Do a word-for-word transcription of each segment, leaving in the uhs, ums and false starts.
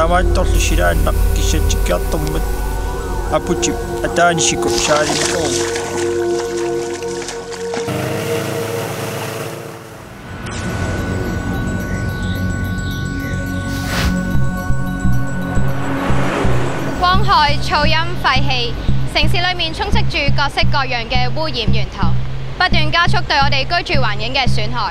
Amatorlushiraanaq kissatikiartummat aputi ataanishiku saalimikoom. 光害、噪音、廢氣，城市裏面充斥住各式各樣嘅污染源頭，不斷加速對我哋居住環境嘅損害。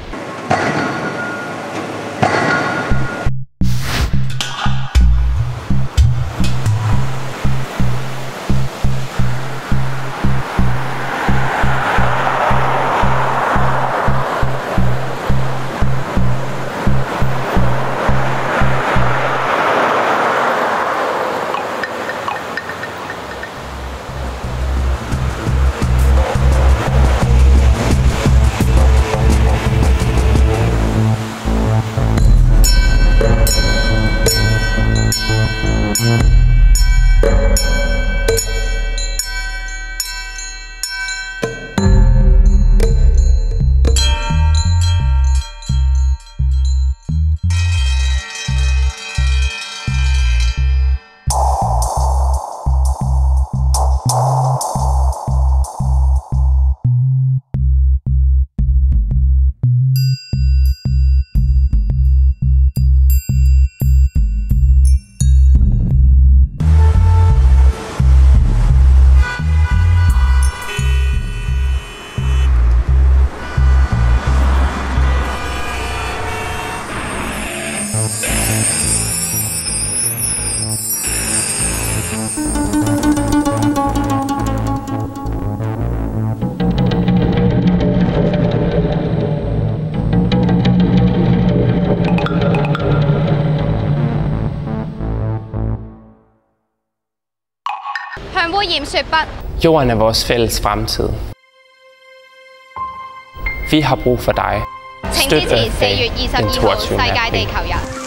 向污染說不。 Jorden er vores fælles fremtid. Vi har brug for dig. Støt Earth Day den toogtyvende april.